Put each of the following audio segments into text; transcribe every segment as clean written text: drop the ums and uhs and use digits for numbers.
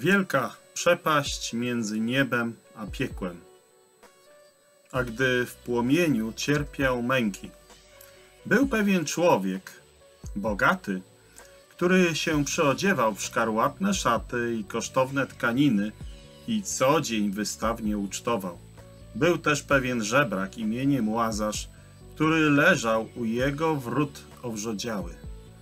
Wielka przepaść między niebem a piekłem. A gdy w płomieniu cierpiał męki, był pewien człowiek, bogaty, który się przyodziewał w szkarłatne szaty i kosztowne tkaniny i co dzień wystawnie ucztował. Był też pewien żebrak imieniem Łazarz, który leżał u jego wrót owrzodziały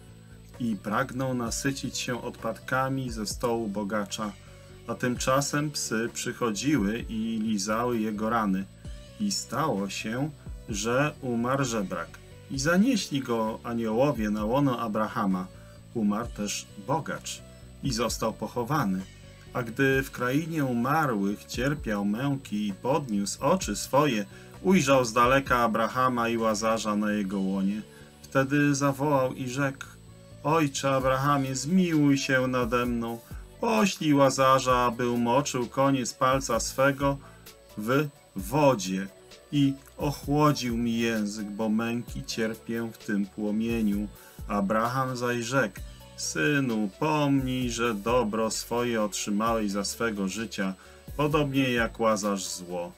i pragnął nasycić się odpadkami ze stołu bogacza, a tymczasem psy przychodziły i lizały jego rany. I stało się, że umarł żebrak. I zanieśli go aniołowie na łono Abrahama. Umarł też bogacz i został pochowany. A gdy w krainie umarłych cierpiał męki i podniósł oczy swoje, ujrzał z daleka Abrahama i Łazarza na jego łonie. Wtedy zawołał i rzekł: Ojcze Abrahamie, zmiłuj się nade mną, poślij Łazarza, aby umoczył koniec palca swego w wodzie i ochłodził mi język, bo męki cierpię w tym płomieniu. Abraham zaś rzekł: Synu, pomnij, że dobro swoje otrzymałeś za swego życia, podobnie jak Łazarz zło.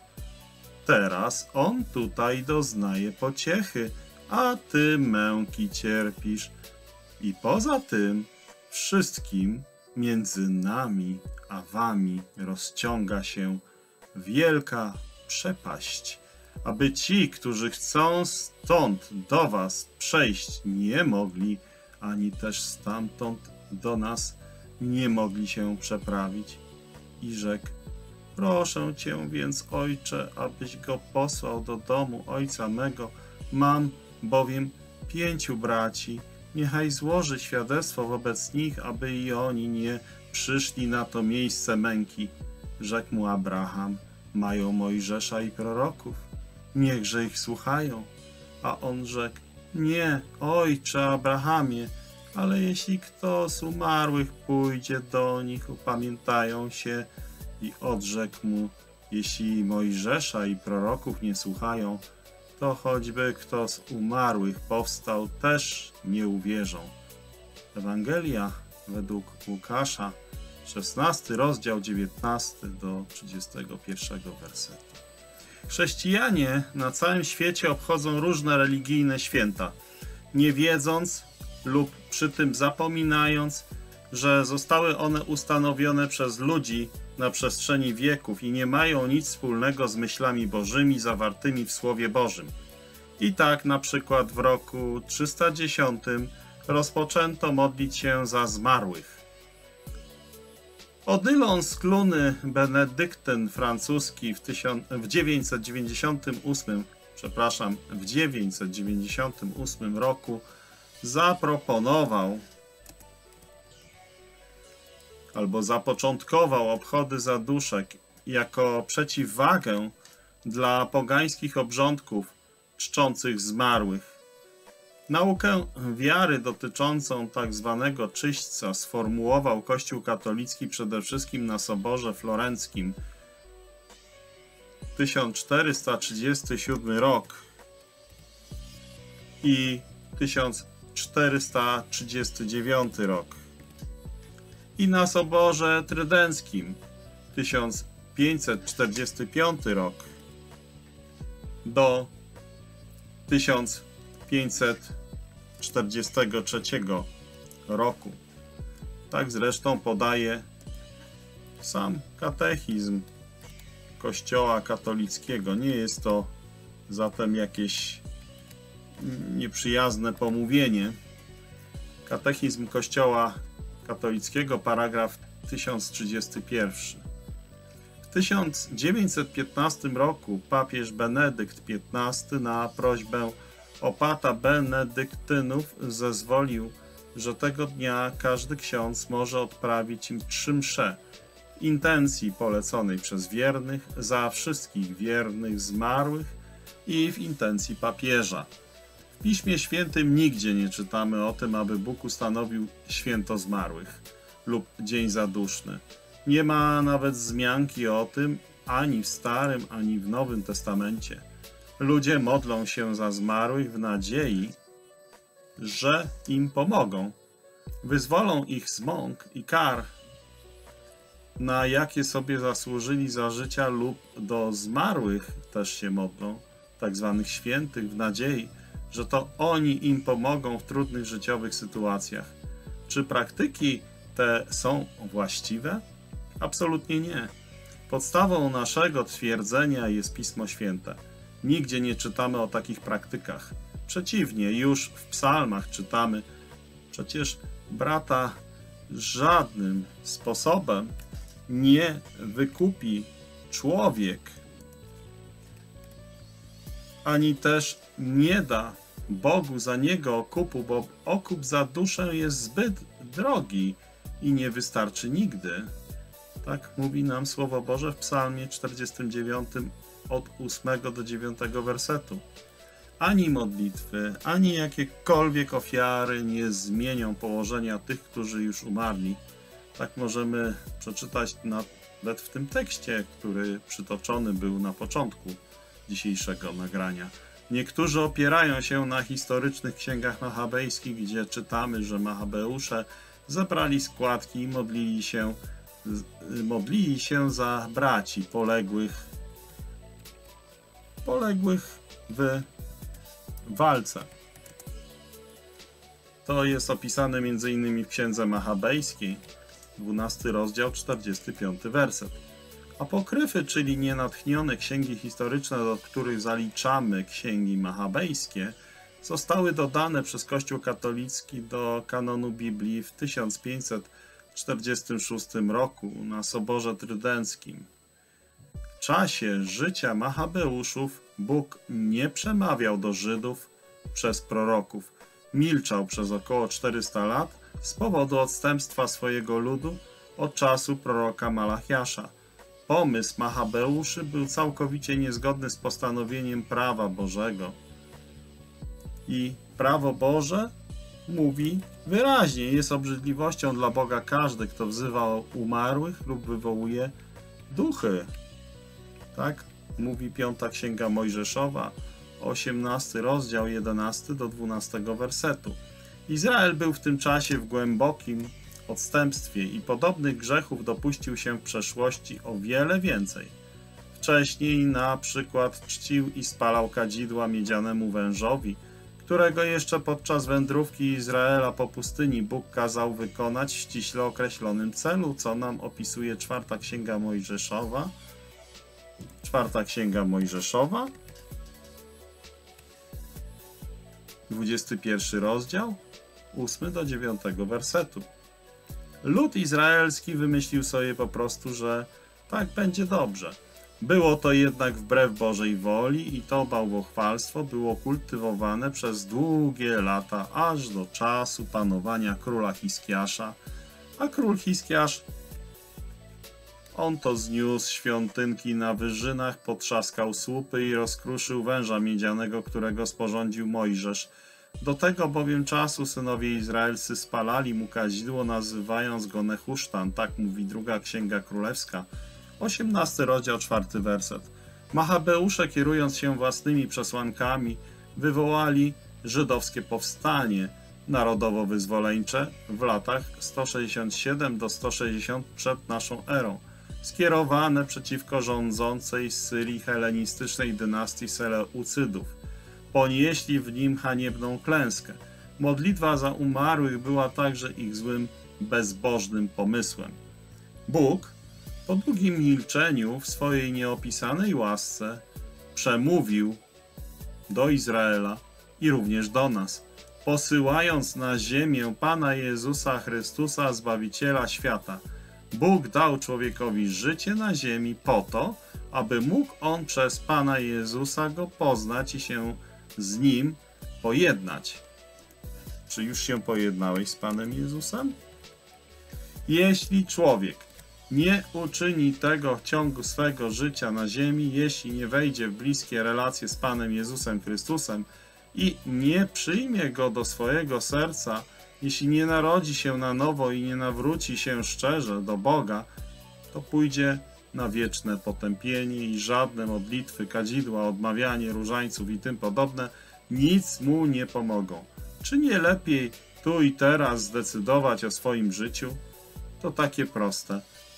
Teraz on tutaj doznaje pociechy, a ty męki cierpisz. I poza tym wszystkim między nami a wami rozciąga się wielka przepaść, aby ci, którzy chcą stąd do was przejść, nie mogli, ani też stamtąd do nas nie mogli się przeprawić. I rzekł: Proszę cię więc, ojcze, abyś go posłał do domu ojca mego. Mam bowiem 5 braci. Niechaj złoży świadectwo wobec nich, aby i oni nie przyszli na to miejsce męki. Rzekł mu Abraham: Mają Mojżesza i proroków, niechże ich słuchają. A on rzekł: Nie, ojcze Abrahamie, ale jeśli kto z umarłych pójdzie do nich, upamiętają się. I odrzekł mu: Jeśli Mojżesza i proroków nie słuchają, to choćby kto z umarłych powstał, też nie uwierzą. Ewangelia według Łukasza, 16 rozdział, 19 do 31 wersetu. Chrześcijanie na całym świecie obchodzą różne religijne święta, nie wiedząc lub przy tym zapominając, że zostały one ustanowione przez ludzi na przestrzeni wieków i nie mają nic wspólnego z myślami bożymi zawartymi w Słowie Bożym. I tak na przykład w roku 310 rozpoczęto modlić się za zmarłych. Odylon Skluny Benedyktyn francuski w 998 roku zaproponował albo zapoczątkował obchody zaduszek jako przeciwwagę dla pogańskich obrządków czczących zmarłych. Naukę wiary dotyczącą tak zwanego czyśćca sformułował Kościół katolicki przede wszystkim na Soborze Florenckim. 1437 rok i 1439 rok. I na Soborze Trydenckim 1545 rok do 1543 roku. Tak zresztą podaje sam katechizm Kościoła katolickiego. Nie jest to zatem jakieś nieprzyjazne pomówienie. Katechizm Kościoła katolickiego, paragraf 1031. W 1915 roku papież Benedykt XV na prośbę opata benedyktynów zezwolił, że tego dnia każdy ksiądz może odprawić im 3 msze w intencji poleconej przez wiernych za wszystkich wiernych zmarłych i w intencji papieża. W Piśmie Świętym nigdzie nie czytamy o tym, aby Bóg ustanowił święto zmarłych lub dzień zaduszny. Nie ma nawet wzmianki o tym ani w Starym, ani w Nowym Testamencie. Ludzie modlą się za zmarłych w nadziei, że im pomogą, wyzwolą ich z mąk i kar na jakie sobie zasłużyli za życia lub do zmarłych też się modlą, tak zwanych świętych, w nadziei, że to oni im pomogą w trudnych życiowych sytuacjach. Czy praktyki te są właściwe? Absolutnie nie. Podstawą naszego twierdzenia jest Pismo Święte. Nigdzie nie czytamy o takich praktykach. Przeciwnie, już w psalmach czytamy: przecież brata żadnym sposobem nie wykupi człowiek, ani też nie da Bogu za niego okupu, bo okup za duszę jest zbyt drogi i nie wystarczy nigdy. Tak mówi nam Słowo Boże w Psalmie 49 od 8 do 9 wersetu. Ani modlitwy, ani jakiekolwiek ofiary nie zmienią położenia tych, którzy już umarli. Tak możemy przeczytać nawet w tym tekście, który przytoczony był na początku dzisiejszego nagrania. Niektórzy opierają się na historycznych księgach machabejskich, gdzie czytamy, że Machabeusze zebrali składki i modlili się za braci poległych w walce. To jest opisane m.in. w księdze machabejskiej, 12 rozdział, 45 werset. Apokryfy, czyli nienatchnione księgi historyczne, do których zaliczamy księgi machabejskie, zostały dodane przez Kościół katolicki do kanonu Biblii w 1546 roku na Soborze Trydenckim. W czasie życia Machabeuszów Bóg nie przemawiał do Żydów przez proroków. Milczał przez około 400 lat z powodu odstępstwa swojego ludu od czasu proroka Malachiasza. Pomysł Machabeuszy był całkowicie niezgodny z postanowieniem prawa Bożego. I prawo Boże mówi wyraźnie: jest obrzydliwością dla Boga każdy, kto wzywa umarłych lub wywołuje duchy. Tak mówi 5 Księga Mojżeszowa, 18 rozdział, 11 do 12 wersetu. Izrael był w tym czasie w głębokim odstępstwie i podobnych grzechów dopuścił się w przeszłości o wiele więcej. Wcześniej na przykład czcił i spalał kadzidła miedzianemu wężowi, którego jeszcze podczas wędrówki Izraela po pustyni Bóg kazał wykonać w ściśle określonym celu, co nam opisuje 4 Księga Mojżeszowa. 4 Księga Mojżeszowa, 21 rozdział, 8 do 9 wersetu. Lud izraelski wymyślił sobie po prostu, że tak będzie dobrze. Było to jednak wbrew Bożej woli i to bałwochwalstwo było kultywowane przez długie lata, aż do czasu panowania króla Hiskiasza. A król Hiskiasz, on to zniósł świątynki na wyżynach, potrzaskał słupy i rozkruszył węża miedzianego, którego sporządził Mojżesz. Do tego bowiem czasu synowie izraelscy spalali mu kadzidło, nazywając go Nehusztan, tak mówi 2 Księga Królewska, 18 rozdział, 4 werset. Machabeusze, kierując się własnymi przesłankami, wywołali żydowskie powstanie narodowo-wyzwoleńcze w latach 167 do 160 przed naszą erą, skierowane przeciwko rządzącej z Syrii helenistycznej dynastii Seleucydów. Ponieśli w nim haniebną klęskę. Modlitwa za umarłych była także ich złym, bezbożnym pomysłem. Bóg, po długim milczeniu w swojej nieopisanej łasce, przemówił do Izraela i również do nas, posyłając na ziemię Pana Jezusa Chrystusa, Zbawiciela świata. Bóg dał człowiekowi życie na ziemi po to, aby mógł on przez Pana Jezusa go poznać i się z Nim pojednać. Czy już się pojednałeś z Panem Jezusem? Jeśli człowiek nie uczyni tego w ciągu swego życia na ziemi, jeśli nie wejdzie w bliskie relacje z Panem Jezusem Chrystusem i nie przyjmie Go do swojego serca, jeśli nie narodzi się na nowo i nie nawróci się szczerze do Boga, to pójdzie na wieczne potępienie i żadne modlitwy, kadzidła, odmawianie różańców i tym podobne nic mu nie pomogą. Czy nie lepiej tu i teraz zdecydować o swoim życiu? To takie proste.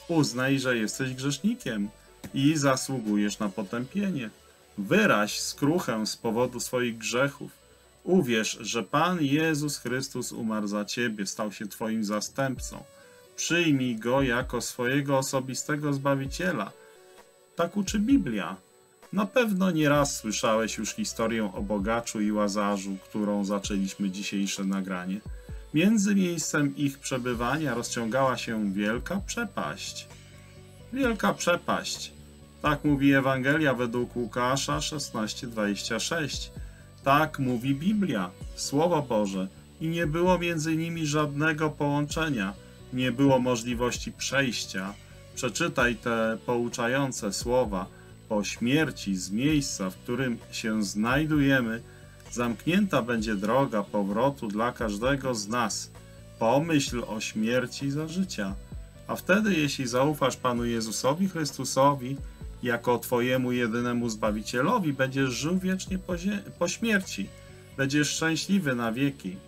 Uznaj, że jesteś grzesznikiem i zasługujesz na potępienie. Wyraź skruchę z powodu swoich grzechów. Uwierz, że Pan Jezus Chrystus umarł za ciebie, stał się twoim zastępcą. Przyjmij Go jako swojego osobistego Zbawiciela. Tak uczy Biblia. Na pewno nieraz słyszałeś już historię o bogaczu i Łazarzu, którą zaczęliśmy dzisiejsze nagranie. Między miejscem ich przebywania rozciągała się wielka przepaść. Wielka przepaść. Tak mówi Ewangelia według Łukasza 16:26. Tak mówi Biblia, Słowo Boże. I nie było między nimi żadnego połączenia. Nie było możliwości przejścia. Przeczytaj te pouczające słowa. Po śmierci z miejsca, w którym się znajdujemy, zamknięta będzie droga powrotu dla każdego z nas. Pomyśl o śmierci za życia. A wtedy, jeśli zaufasz Panu Jezusowi Chrystusowi jako Twojemu jedynemu Zbawicielowi, będziesz żył wiecznie po śmierci. Będziesz szczęśliwy na wieki.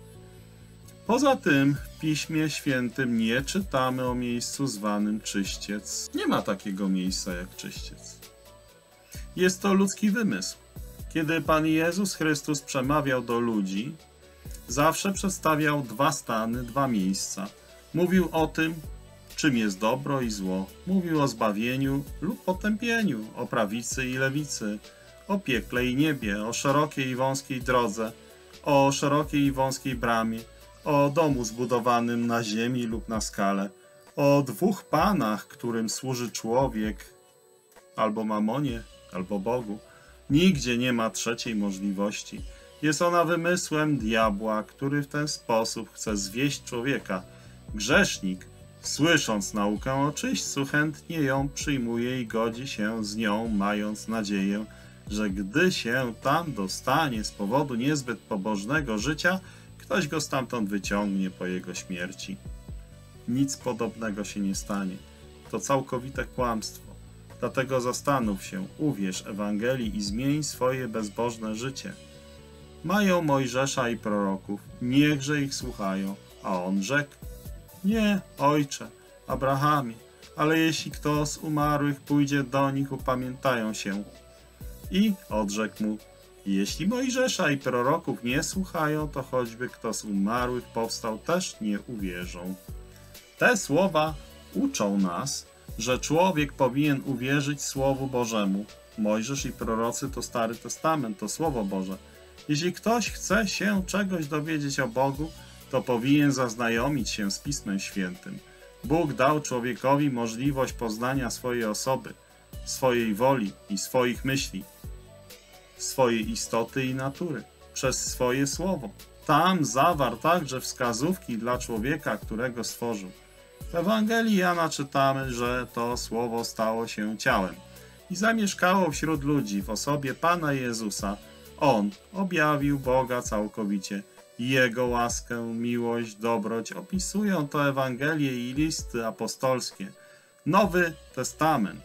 Poza tym w Piśmie Świętym nie czytamy o miejscu zwanym Czyściec. Nie ma takiego miejsca jak Czyściec. Jest to ludzki wymysł. Kiedy Pan Jezus Chrystus przemawiał do ludzi, zawsze przedstawiał dwa stany, dwa miejsca. Mówił o tym, czym jest dobro i zło. Mówił o zbawieniu lub potępieniu, o prawicy i lewicy, o piekle i niebie, o szerokiej i wąskiej drodze, o szerokiej i wąskiej bramie, o domu zbudowanym na ziemi lub na skale, o dwóch panach, którym służy człowiek, albo mamonie, albo Bogu. Nigdzie nie ma trzeciej możliwości. Jest ona wymysłem diabła, który w ten sposób chce zwieść człowieka. Grzesznik, słysząc naukę o czyśćcu, chętnie ją przyjmuje i godzi się z nią, mając nadzieję, że gdy się tam dostanie z powodu niezbyt pobożnego życia, ktoś go stamtąd wyciągnie po jego śmierci. Nic podobnego się nie stanie. To całkowite kłamstwo. Dlatego zastanów się, uwierz Ewangelii i zmień swoje bezbożne życie. Mają Mojżesza i proroków, niechże ich słuchają. A on rzekł: nie, ojcze, Abrahamie, ale jeśli kto z umarłych pójdzie do nich, upamiętają się. I odrzekł mu: jeśli Mojżesza i proroków nie słuchają, to choćby kto z umarłych powstał, też nie uwierzą. Te słowa uczą nas, że człowiek powinien uwierzyć Słowu Bożemu. Mojżesz i prorocy to Stary Testament, to Słowo Boże. Jeśli ktoś chce się czegoś dowiedzieć o Bogu, to powinien zaznajomić się z Pismem Świętym. Bóg dał człowiekowi możliwość poznania swojej osoby, swojej woli i swoich myśli, swojej istoty i natury, przez swoje Słowo. Tam zawarł także wskazówki dla człowieka, którego stworzył. W Ewangelii Jana czytamy, że to Słowo stało się ciałem i zamieszkało wśród ludzi w osobie Pana Jezusa. On objawił Boga całkowicie. Jego łaskę, miłość, dobroć opisują to Ewangelie i listy apostolskie. Nowy Testament.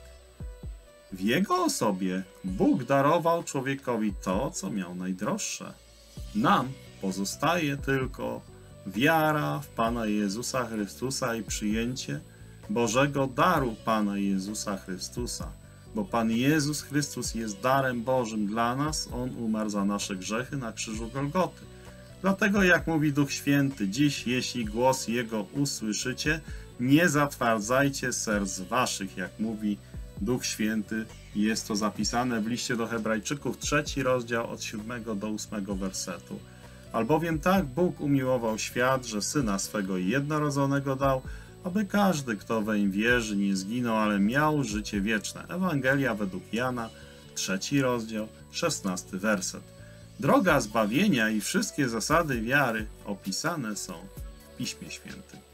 W Jego osobie Bóg darował człowiekowi to, co miał najdroższe. Nam pozostaje tylko wiara w Pana Jezusa Chrystusa i przyjęcie Bożego daru Pana Jezusa Chrystusa. Bo Pan Jezus Chrystus jest darem Bożym dla nas. On umarł za nasze grzechy na krzyżu Golgoty. Dlatego, jak mówi Duch Święty, dziś, jeśli głos Jego usłyszycie, nie zatwardzajcie serc waszych, jak mówi Duch Święty. Jest to zapisane w liście do Hebrajczyków, 3 rozdział od 7 do 8 wersetu. Albowiem tak Bóg umiłował świat, że Syna swego jednorodzonego dał, aby każdy, kto weń wierzy, nie zginął, ale miał życie wieczne. Ewangelia według Jana, 3 rozdział, 16 werset. Droga zbawienia i wszystkie zasady wiary opisane są w Piśmie Świętym.